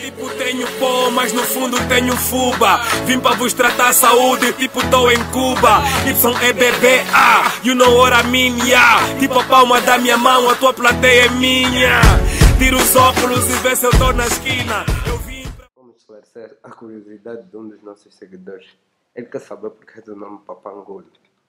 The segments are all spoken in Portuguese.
Tipo tenho pó, mas no fundo tenho fuba. Vim para vos tratar saúde, tipo tô em Cuba. YEBBA, you know what I mean, yeah. Tipo a palma da minha mão, a tua plateia é minha. Tiro os óculos e vê se eu tô na esquina. Vamos esclarecer a curiosidade de um dos nossos seguidores. Ele quer saber porque do nome Papangolo.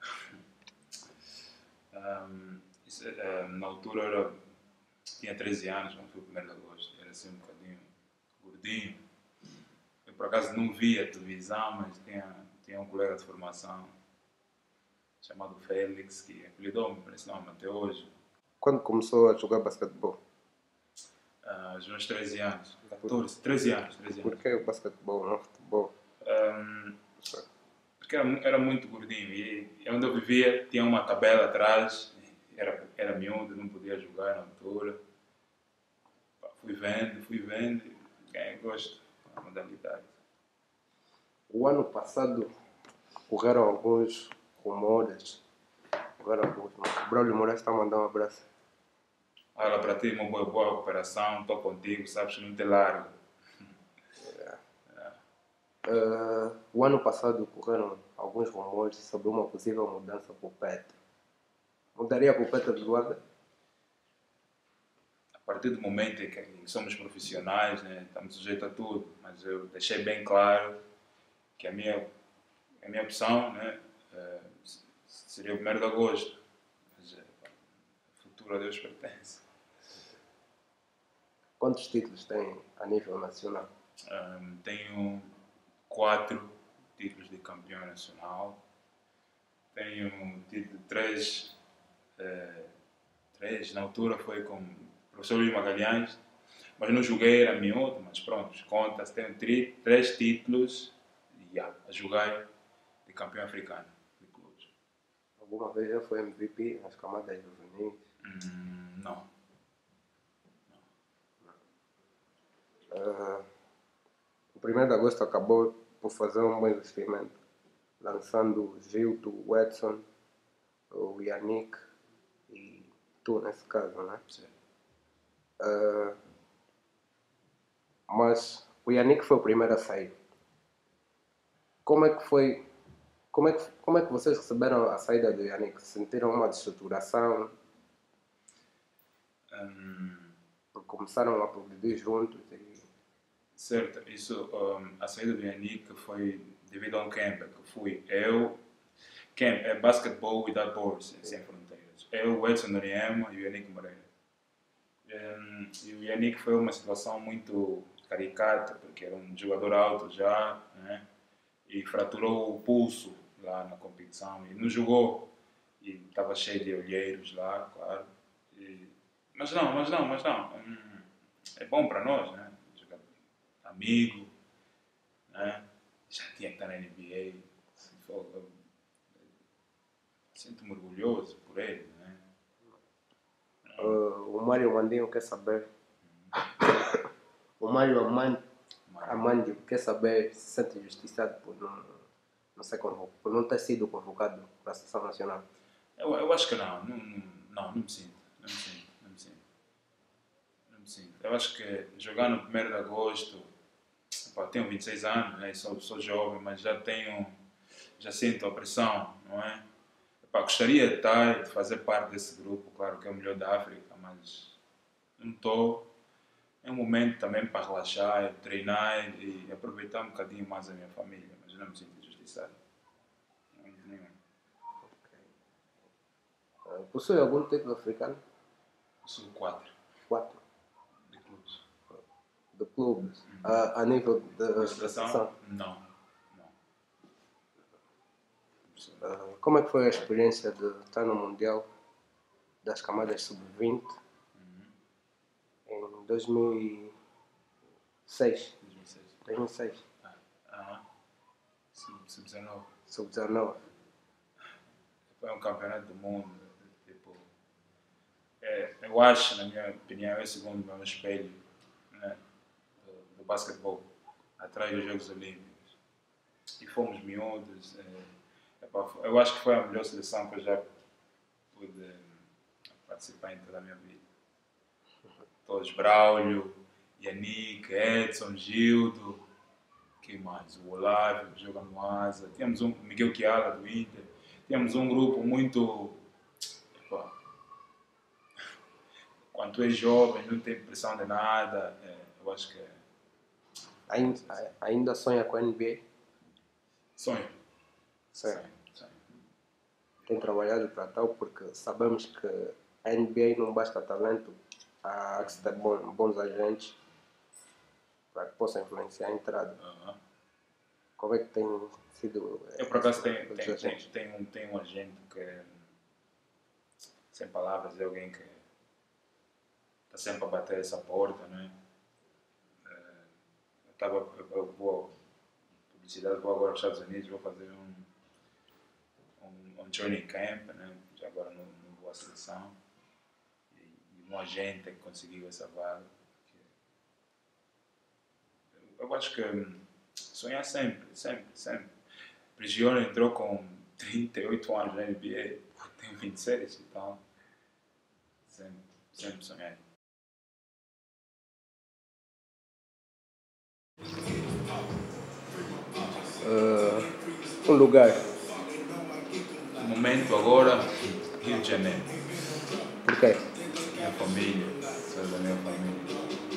Na altura tinha 13 anos, quando foi o 1º de agosto, era assim um bocadinho gordinho. Eu por acaso não via televisão, mas tinha um colega de formação chamado Félix, que apelidou-me por esse nome até hoje. Quando começou a jogar basquetebol? Aos meus 13 anos, 14, 13 anos. Por que o basquetebol, não futebol? Porque era muito gordinho e onde eu vivia tinha uma tabela atrás, era miúdo, não podia jogar na altura. Fui vendo, ganhei gosto da modalidade. O ano passado correram alguns rumores. O Braulio Moraes está a mandar um abraço. Olha, para ti uma boa recuperação, estou contigo, sabes que não te largo. O ano passado correram alguns rumores sobre uma possível mudança para o Petro. Mudaria para o Petro de Luanda? A partir do momento em que somos profissionais, né, estamos sujeitos a tudo, mas eu deixei bem claro que a minha opção, né, seria o 1º de agosto. Mas o futuro a Deus pertence. Quantos títulos tem a nível nacional? Tenho 4 títulos de campeão nacional. Tenho tido 3, na altura foi com o professor Luís Magalhães, mas não joguei, era miúdo, mas pronto, conta-se. Tenho 3 títulos a jogar de campeão africano de clubes. Alguma vez já foi MVP nas camadas juvenis? Não. O 1º de agosto acabou por fazer um bom investimento, lançando o Gilto, o Edson, o Yannick e tu nesse caso, né? Sim. Mas o Yannick foi o primeiro a sair. Como é que foi? Como é que vocês receberam a saída do Yannick? Sentiram uma destruturação? Porque começaram a progredir juntos e... Certo, a saída do Yannick foi devido a um camp que fui eu. Camp é Basketball Without Borders, sem fronteiras. Eu, o Edson Noriema e o Yannick Moreira. E o Yannick foi uma situação muito caricata, porque era um jogador alto já, né? E fraturou o pulso lá na competição e não jogou. E estava cheio de olheiros lá, claro. Mas não. É bom para nós, né? Amigo, né? Já tinha que estar na NBA. Sinto-me orgulhoso por ele, né? O Mário Mandinho quer saber. O Mário Amandio quer saber se sente injustiçado por não ter sido convocado para a seleção nacional. Eu acho que não me sinto. Eu acho que jogar no 1º de agosto, tenho 26 anos, né? Sou jovem, mas já sinto a pressão, não é? Gostaria de estar, de fazer parte desse grupo, claro que é o melhor da África, mas não estou. É um momento também para relaxar, treinar e aproveitar um bocadinho mais a minha família, mas eu não me sinto injustiçado. Nenhum. Possui algum título africano? Sou 4. 4. De clubes. De clubes? A nível de seleção? Não. Como é que foi a experiência de estar no Mundial das camadas sub-20 em 2006? 2006. Sub-19. Foi um campeonato do mundo. Tipo, eu acho, na minha opinião, é o segundo meu espelho, né, do basquetebol, atrás dos Jogos Olímpicos. E fomos miúdos. Eu acho que foi a melhor seleção que eu já pude participar em toda a minha vida. Todos, Braulio, Yannick, Edson, Gildo, quem mais? O Olávio, que joga no Asa. Tínhamos um Miguel Chiala do Inter. Tínhamos um grupo muito... Epá, quando tu és jovem, não tem pressão de nada, eu acho que Ainda sonha com a NBA? sonho. Sonho. Sonho. Tem trabalhado para tal porque sabemos que a NBA não basta talento, há que se ter bons agentes para que possam influenciar a entrada. Como é que tem sido? Eu por acaso tenho um agente que, sem palavras, é alguém que está sempre a bater essa porta, né? Eu vou publicidade, vou agora aos Estados Unidos, vou fazer um training camp, né? Já agora não vou à seleção, e um agente que conseguiu essa vaga. Eu acho que sonhar sempre. Prigione entrou com 38 anos na NBA, tenho 26, então sempre sonhei. Um lugar. No momento agora, Rio de Janeiro. Por quê? Minha família, sou da minha família.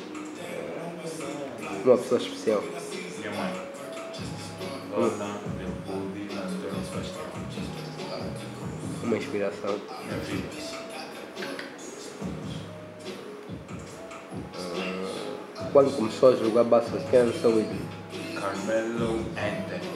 Uma pessoa especial. Minha mãe. Dona Leopoldina Antônio Sebastião. Uma inspiração. Minha filha. Quando começou a jogar basquete, quem era o seu ídolo? Carmelo Anthony.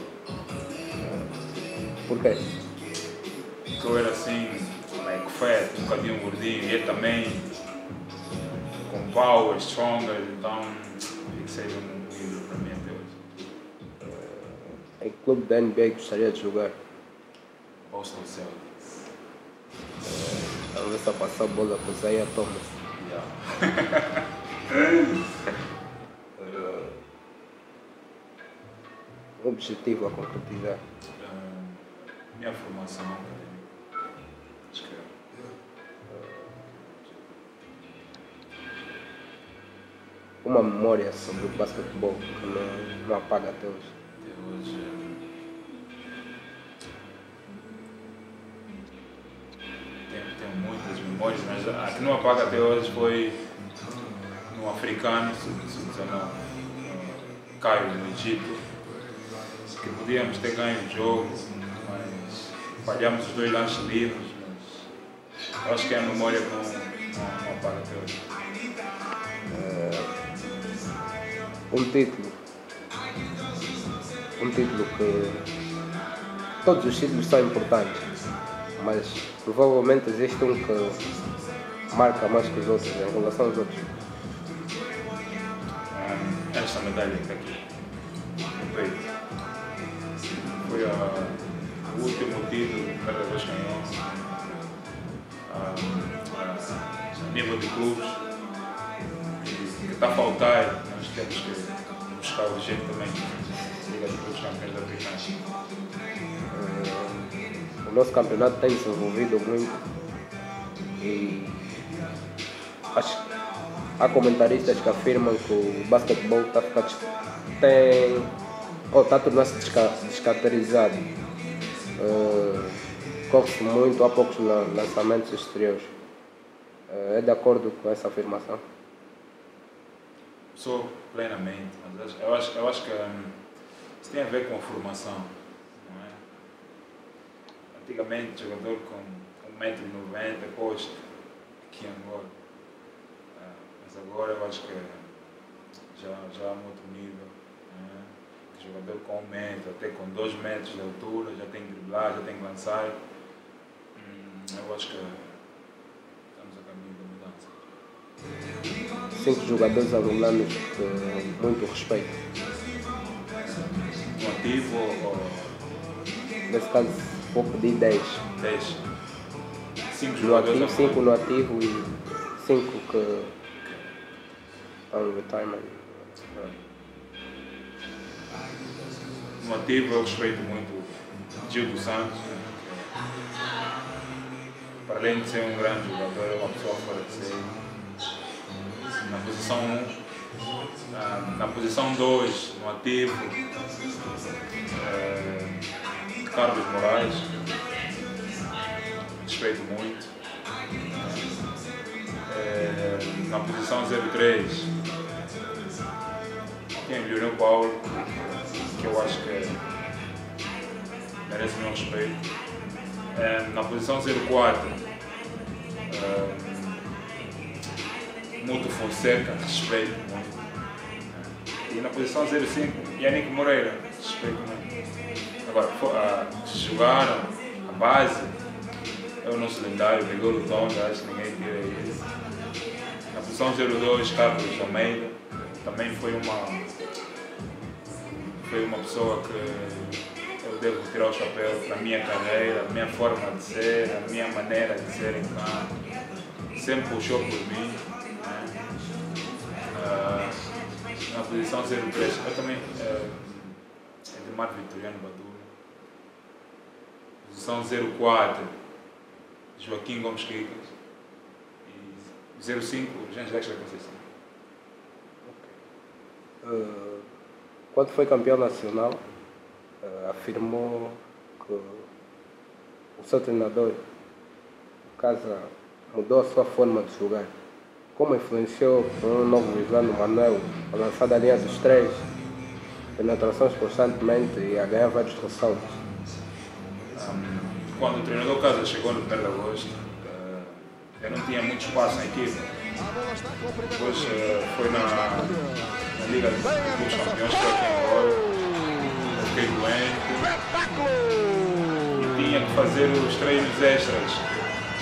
Por quê? Que eu era assim, like fat, um bocadinho gordinho, e ele também com power, stronger, então tem que ser um ídolo para mim até hoje. Em que clube da NBA gostaria de jogar? Boston Celtics. Vamos ver se a passar a bola para o Isaiah Thomas. Yeah. Um objetivo a concretizar. Minha formação acadêmica. Acho que Uma memória sobre o basquetebol que não apaga até hoje. até hoje tenho muitas memórias, mas a que não apaga até hoje foi no africano, sub-19, Cairo, no Egito, que podíamos ter ganho o jogo, mas falhamos os 2 lances livres, mas eu acho que é a memória que não apaga até hoje. Um título que todos os títulos são importantes, mas provavelmente existe um que marca mais que os outros em relação aos outros. Esta medalha que está aqui no peito foi o último título que cada vez ganhou a nível de clubes, que está a faltar. Nós temos que buscar o jeito também Liga dos Clubes Campeões Africanos. O nosso campeonato tem se desenvolvido muito e acho que há comentaristas que afirmam que o basquetebol está a tornar-se descaracterizado. Corre-se muito, há poucos lançamentos exteriores. É de acordo com essa afirmação? Sou plenamente, mas eu acho que isso tem a ver com a formação, não é? Antigamente, jogador com 1,90m, posto, aqui em Angola. Mas agora eu acho que já há um outro nível, não é? Que jogador com 1 metro, até com 2 metros de altura, já tem que driblar, já tem que lançar. Eu acho que estamos a caminho da mudança. 5 jogadores angolanos que muito respeito. No ativo ou Nesse caso, vou pedir 10. 10? 5 No jogadores ativo, 5 no ativo e 5 que estão no retirement. No ativo eu respeito muito o Gil dos Santos. Para além de ser um grande jogador, é uma pessoa fora de série. Na posição 1, Na posição 2, no ativo, Carlos Moraes, respeito muito. Na posição 03, tem o Leonel Paulo, que eu acho que merece meu respeito. Na posição 04, Muto Fonseca, respeito muito. E na posição 05, Yannick Moreira, respeito muito. Agora, jogaram a base, é o nosso lendário, pegou o tom, acho que ninguém tira isso. Na posição 02, Carlos Almeida, também foi uma pessoa que eu devo tirar o chapéu para a minha carreira, a minha forma de ser, a minha maneira de ser em campo. Sempre puxou por mim. Né? Na posição 03, eu também, Edmar Vitoriano Badura. Posição 04, Joaquim Gomes Quicas. E 05, Jean Jacques da Conceição. Quando foi campeão nacional, afirmou que o seu treinador, no caso, mudou a sua forma de jogar. Como influenciou um novo Islando Manuel a lançar da linha dos 3, penetrações constantemente e a ganhar vários ressaltos? Quando o treinador Casa chegou no 1º de agosto, eu não tinha muito espaço na equipe. Depois foi na Liga dos Campeões, foi aqui em Angola. Eu fiquei doente e tinha que fazer os treinos extras.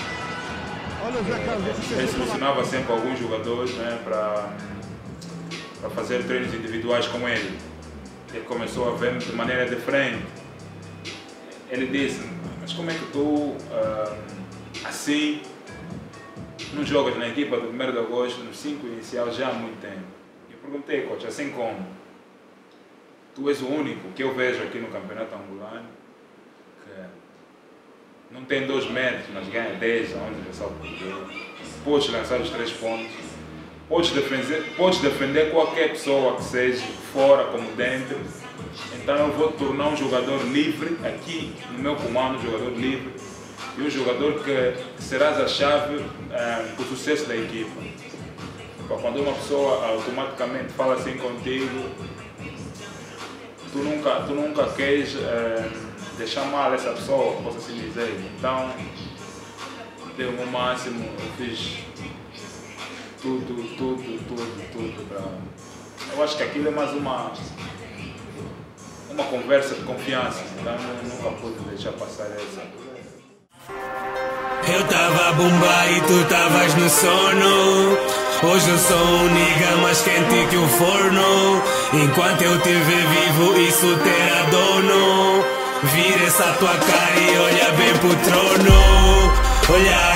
Ele selecionava sempre alguns jogadores, né, para fazer treinos individuais com ele. Ele começou a ver de maneira diferente. Ele disse: mas como é que tu, assim, não jogas na equipa do 1º de agosto, nos 5 iniciais, já há muito tempo? Eu perguntei: coach, assim como? Tu és o único que eu vejo aqui no campeonato angolano que não tem 2 metros, mas ganha 10 a 11 ressaltos por jogo. Podes lançar os 3 pontos. Podes defender qualquer pessoa que seja, fora como dentro. Então eu vou te tornar um jogador livre, aqui no meu comando, um jogador livre. E um jogador que serás a chave para o sucesso da equipa. Quando uma pessoa automaticamente fala assim contigo, tu nunca queres deixar mal essa pessoa, posso assim dizer. Então, dei o meu máximo, eu fiz tudo para... Eu acho que aquilo é mais uma conversa de confiança, então eu nunca pude deixar passar essa. Eu tava a bombar e tu tavas no sono. Hoje eu sou um nigga mais quente que o forno. Enquanto eu te ver vivo, isso terá dono. Vira essa tua cara e olha bem pro trono. Olha